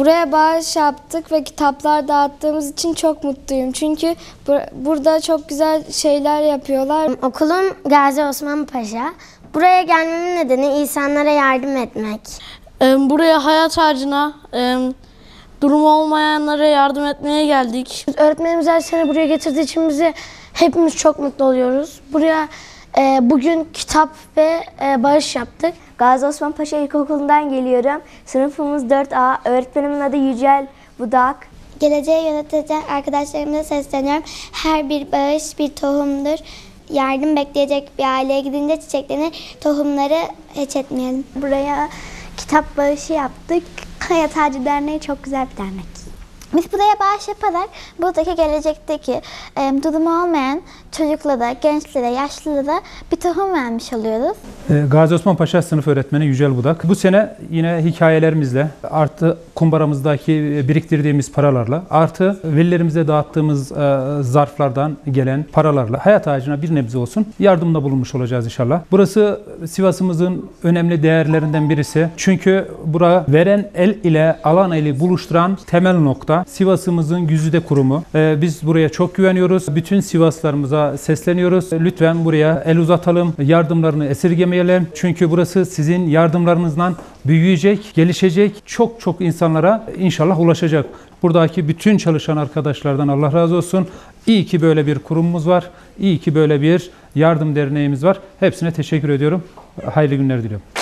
Buraya bağış yaptık ve kitaplar dağıttığımız için çok mutluyum. Çünkü burada çok güzel şeyler yapıyorlar. Okulum Gazi Osman Paşa. Buraya gelmemin nedeni insanlara yardım etmek. Buraya hayat harcına, durumu olmayanlara yardım etmeye geldik. Öğretmenimiz her sene buraya getirdiği için hepimiz çok mutlu oluyoruz. Buraya bugün kitap ve bağış yaptık. Gazi Osman Paşa İlkokulu'ndan geliyorum. Sınıfımız 4A. Öğretmenimin adı Yücel Budak. Geleceği yönetecek arkadaşlarımıza sesleniyorum. Her bir bağış bir tohumdur. Yardım bekleyecek bir aileye gidince çiçeklerini, tohumları hiç etmeyelim. Buraya kitap bağışı yaptık. Hayat Ağacı Derneği çok güzel bir dernek. Biz buraya bağış yaparak buradaki gelecekteki durumu olmayan çocuklara, gençlere, yaşlılara da bir tohum vermiş oluyoruz. Gazi Osman Paşa sınıf öğretmeni Yücel Budak. Bu sene yine hikayelerimizle, artı kumbaramızdaki biriktirdiğimiz paralarla, artı velilerimize dağıttığımız zarflardan gelen paralarla hayat ağacına bir nebze olsun yardımda bulunmuş olacağız inşallah. Burası Sivas'ımızın önemli değerlerinden birisi. Çünkü bura veren el ile alan eli buluşturan temel nokta. Sivas'ımızın güzide kurumu. Biz buraya çok güveniyoruz. Bütün Sivaslılarımıza sesleniyoruz. Lütfen buraya el uzatalım. Yardımlarını esirgemeyelim. Çünkü burası sizin yardımlarınızla büyüyecek, gelişecek. Çok insanlara inşallah ulaşacak. Buradaki bütün çalışan arkadaşlardan Allah razı olsun. İyi ki böyle bir kurumumuz var. İyi ki böyle bir yardım derneğimiz var. Hepsine teşekkür ediyorum. Hayırlı günler diliyorum.